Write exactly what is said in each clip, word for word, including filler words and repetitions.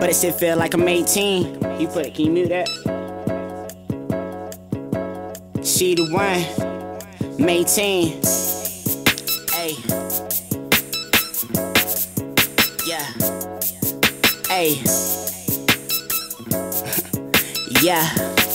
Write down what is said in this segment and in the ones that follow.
but it shit feel like I'm eighteen. You put it, can you mute that? She the one, eighteen. Ayy. Yeah. Ayy. Yeah.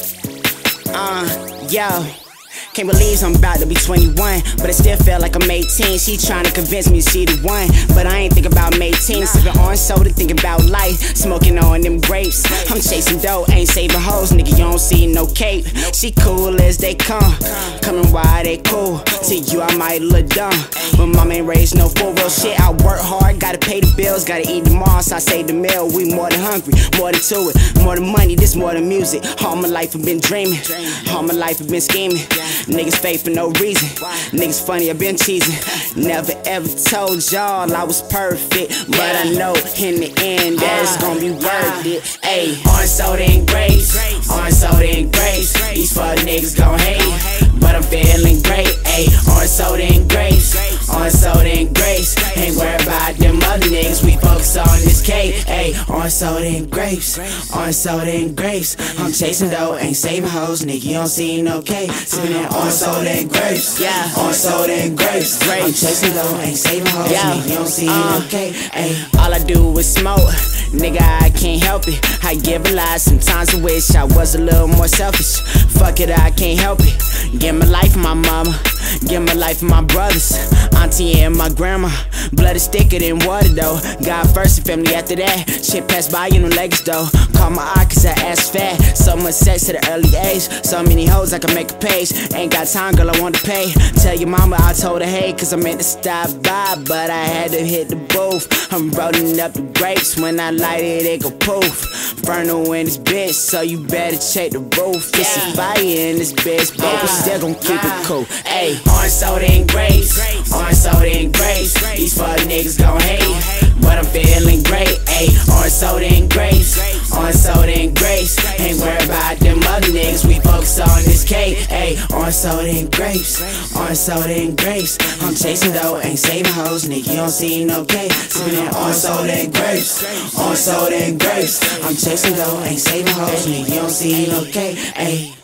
Uh, yo. Can't believe I'm about to be twenty-one, but it still feel like I'm eighteen. She tryna convince me she the one, but I ain't thinking about eighteen. Sipping orange soda, thinking about life, smoking on them grapes. I'm chasing dough, ain't saving hoes, nigga, you don't see no cape. She cool as they come, coming why they cool. To you I might look dumb, but mama ain't raised no fool. Real shit, I work hard, gotta pay the bills, gotta eat tomorrow, so I save the meal. We more than hungry, more than to it, more than money, this more than music. All my life I've been dreaming, all my life I've been scheming. Niggas fake for no reason, niggas funny, I've been cheesing. Never ever told y'all I was perfect, but I know in the end that it's gonna be worth it. Ayy, orange soda and grapes, orange soda and grapes. These fuck niggas gon' hate, but I'm feeling great. Ayy, orange soda and grapes, orange soda and grapes. Ain't worried about them other niggas, we focus on this cake. Ayy, orange soda and grapes, orange soda and grapes. I'm chasing dough, ain't saving hoes, nigga, you don't see no cake. Sipping that orange soda and grapes, yeah, orange soda and grapes. I'm chasing dough, ain't saving hoes, yeah, nigga, you don't see uh, no cake. Ayy, all I do is smoke, nigga, I can't help it. I give a lie, sometimes I wish I was a little more selfish. Fuck it, I can't help it. Give my life for my mama, give my life for my brothers, auntie and my grandma. Blood is thicker than water though, God first and family after that. Shit passed by, you know legs though. Call my eye cause that ass fat. So much sex at the early age, so many hoes I can make a page. Ain't got time, girl, I want to pay. Tell your mama I told her hey, cause I meant to stop by, but I had to hit the booth. I'm rolling up the grapes, when I light it, it go poof. Inferno in this bitch, so you better check the roof. It's a fire in this bitch, but we still gon' keep it cool. Ayy, orange soda and grapes, orange soda and grapes. These fuck niggas gon' hate, but I'm feeling great. Ayy, orange soda and grapes, orange soda and grapes. Ain't worried about them other niggas, we focus on this cake. Ayy, orange soda and grapes, orange soda and grapes. I'm chasing dough, ain't saving hoes, nigga, you don't see no cake. Sipping that orange soda and grapes, orange soda and grapes. I'm chasing dough, ain't saving hoes, nigga, you don't see no cake. Ayy.